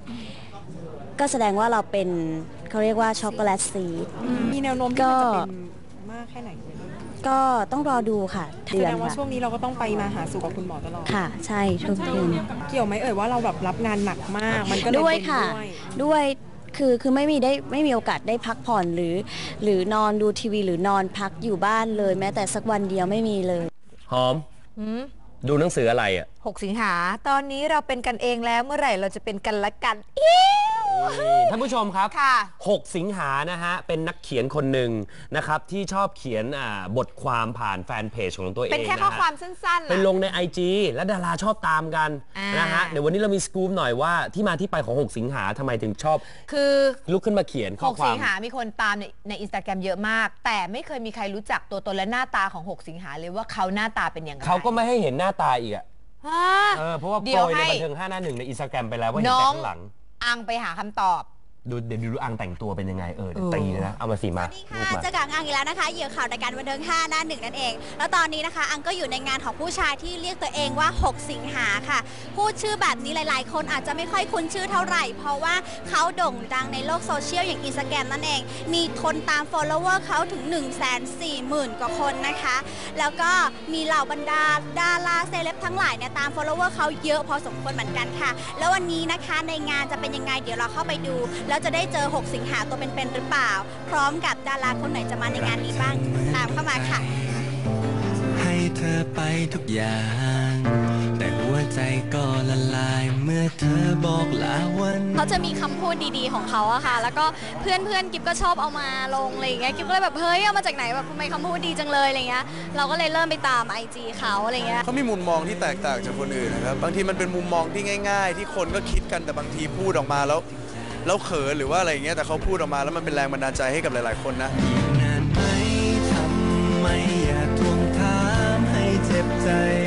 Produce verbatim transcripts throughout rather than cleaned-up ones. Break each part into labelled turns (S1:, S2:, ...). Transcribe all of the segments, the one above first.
S1: ก็แสดงว่าเราเป็นเขาเรียกว่าช็อกโกแลตซีด
S2: มีแนวโน้มที่จะเป็นมากแค่ไหน
S1: ก็ต้องรอดูค่ะ
S2: แสดงว่าช่วงนี้เราก็ต้องไปมาหาสู่กับคุณหมอตลอด
S1: ค่ะใช่ทุกที
S2: เกี่ยวไหมเอ่ยว่าเราแบบรับงานหนักมากมันก็
S1: ด้วยค่ะด้วยคือคือไม่มีได้ไม่มีโอกาสได้พักผ่อนหรือหรือนอนดูทีวีหรือนอนพักอยู่บ้านเลยแม้แต่สักวันเดียวไม่มีเลย
S3: หอมดูหนังสืออะไรอ่ะ
S4: หกสิงหาตอนนี้เราเป็นกันเองแล้วเมื่อไหร่เราจะเป็นกันละกัน
S3: ท่านผู้ชมครับหกสิงหานะฮะเป็นนักเขียนคนหนึ่งนะครับที่ชอบเขียนบทความผ่านแฟนเพจของตัวเอง
S4: เป็นแค่ข้อความสั้นๆ
S3: เป็นลงใน ไอ จี และดาราชอบตามกันนะฮะเดี๋ยววันนี้เรามีสกู๊ปหน่อยว่าที่มาที่ไปของหกสิงหาทำไมถึงชอบ
S4: คือ
S3: ลุกขึ้นมาเขียนข้อความ
S4: หกสิงหามีคนตามในในอินสตาแกรมเยอะมากแต่ไม่เคยมีใครรู้จักตัวตนและหน้าตาของหกสิงหาเลยว่าเขาหน้าตาเป็นยังไง
S3: เขาก็ไม่ให้เห็นหน้าตาอีกอ่ะเออเพราะว่าโปรยในบันเทิงห้าหน้าหนึ่งในอินสตาแกรมไปแล้วว่าเห็นแต่ข้างหลัง
S4: อังไปหาคำตอบ
S3: ดูเดี๋ยวดูอังแต่งตัวเป็นยังไงเออตีนะเอามาสิมา
S5: สวัสดีค่ะเจอกับอังอีกแล้วนะคะเหยื่อข่าวรายการบันเทิงห้าหน้าหนึ่งนั่นเองแล้วตอนนี้นะคะอังก็อยู่ในงานของผู้ชายที่เรียกตัวเองว่าหกสิงหาค่ะพูดชื่อแบบนี้หลายๆคนอาจจะไม่ค่อยคุ้นชื่อเท่าไหร่เพราะว่าเขาโด่งดังในโลกโซเชียลอย่างอินสตาแกรมนั่นเองมีคนตาม follower เขาถึง หนึ่งแสนสี่หมื่น กว่าคนนะคะแล้วก็มีเหล่าบรรดาดาราเซเลบทั้งหลายเนี่ยตาม follower เขาเยอะพอสมควรเหมือนกันค่ะแล้ววันนี้นะคะในงานจะเป็นยังไงเดี๋ยวเราเข้าไปดูแล้วจะได้เจอหกสิงหาตัวเป็นๆหรือเปล่าพร้อมกับดาราคนไหนจะมาในงานนี้บ้างตามเข้ามาค่ะ
S6: ให้เธอไปทุกอย่างแต่หัวใจก็ละลายเมื่อเธอบอกลาวัน
S7: เขาจะมีคำพูดดีๆของเขาอะค่ะแล้วก็เพื่อนเพื่อนกิ๊บก็ชอบเอามาลงอะไรอย่างเงี้ยกิ๊บก็เลยแบบเฮ้ยเอามาจากไหนแบบทำไมคำพูดดีจังเลยอะไรเงี้ยเราก็เลยเริ่มไปตาม ไอ จี เขาอะไรเงี้ย
S8: เขามีมุมมองที่แตกต่างจากคนอื่นนะครับบางทีมันเป็นมุมมองที่ง่ายๆที่คนก็คิดกันแต่บางทีพูดออกมาแล้วแล้วเขินหรือว่าอะไรอย่างเงี้ยแต่เขาพูดออกมาแล้วมันเป็นแรงบันดาลใจให้กับหลายๆคนนะ
S6: นานไหมทำไมอย่าทวงถามให้เจ็บใจ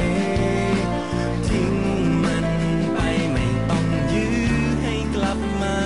S6: ทิ้งมันไปไม่ต้องยื้อให้กลับมา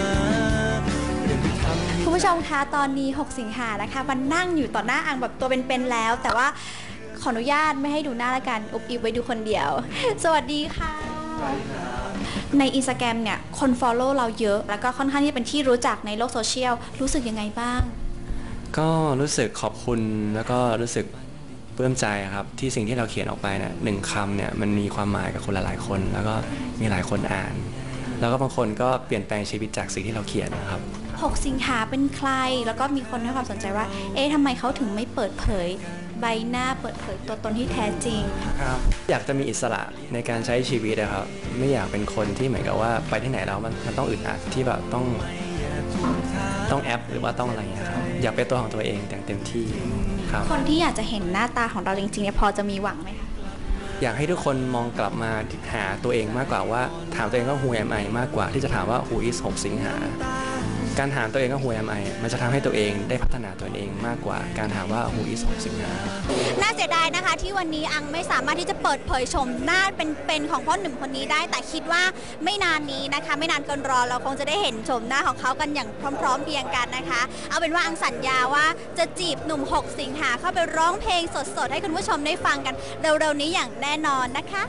S5: คุณผู้ชมคะตอนนี้หกสิงหานะคะมันนั่งอยู่ต่อหน้าอังแบบตัวเป็นๆแล้วแต่ว่าขออนุญาตไม่ให้ดูหน้าละกันอุบอิบไว้ดูคนเดียวสวัสดีค่ะในอินสตาแกรมเนี่ยคน follow เราเยอะแล้วก็ค่อนข้างที่เป็นที่รู้จักในโลกโซเชียลรู้สึกยังไงบ้าง
S6: ก็รู้สึกขอบคุณแล้วก็รู้สึกปลื้มใจครับที่สิ่งที่เราเขียนออกไปเนี่ยหนึ่งคำเนี่ยมันมีความหมายกับคนหลายๆคนแล้วก็มีหลายคนอ่านแล้วก็บางคนก็เปลี่ยนแปลงชีวิตจากสิ่งที่เราเขียนนะครับ
S5: หกสิงหาเป็นใครแล้วก็มีคนให้ความสนใจว่าเอ๊ะทำไมเขาถึงไม่เปิดเผยใบหน้าเปิดเผยตัวตนที่แท้จริง
S6: ครับอยากจะมีอิสระในการใช้ชีวิตนะครับไม่อยากเป็นคนที่เหมือนกับว่าไปที่ไหนแล้วมันมันต้องอึดอัดที่แบบต้องต้องแอปหรือว่าต้องอะไรนะครับอยากเป็นตัวของตัวเองอย่างเต็มที่ครับ
S5: คนที่อยากจะเห็นหน้าตาของเราจริงๆเนี่ยพอจะมีหวังไหมคะ
S6: อยากให้ทุกคนมองกลับมาหาตัวเองมากกว่าว่าถามตัวเองว่า who am I มากกว่าที่จะถามว่า who is หกสิงหาการถามตัวเองว่า who am I มันจะทำให้ตัวเองได้พัฒนาตัวเองมากกว่าการถามว่า who is หกสิงหา
S5: น่าเสียดายนะคะที่วันนี้อังไม่สามารถที่จะเปิดเผยชมหน้าเป็นๆของพ่อหนุ่มคนนี้ได้แต่คิดว่าไม่นานนี้นะคะไม่นานเกินรอเราคงจะได้เห็นชมหน้าของเขากันอย่างพร้อมๆเพียงกันนะคะเอาเป็นว่าอังสัญญาว่าจะจีบหนุ่มหกสิงหาเข้าไปร้องเพลงสดๆให้คุณผู้ชมได้ฟังกันเร็วๆนี้อย่างแน่นอนนะคะ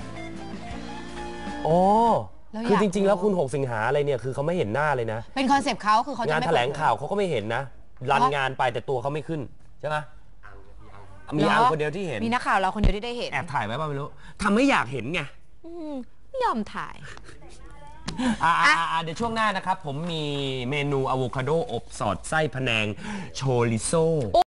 S3: โอ้คือจริงๆแล้วคุณหกสิงหาอะไรเนี่ยคือเขาไม่เห็นหน้าเลยนะ
S4: เป็นคอนเซปต์เขาคือเขา
S3: งานแถลงข่าวเขาก็ไม่เห็นนะรันงานไปแต่ตัวเขาไม่ขึ้นใช่ไหมมีอังคนเดียวที่เห็น
S4: มีนักข่าวเราคนเดียวที่ได้เห็น
S3: แอบถ่ายไว้ป่ะไม่รู้ทำไม่อยากเห็นไง
S4: ไม่ยอมถ่าย
S3: อ่าเดี๋ยวช่วงหน้านะครับผมมีเมนูอะโวคาโดอบสอดไส้พะแนงโชริโซ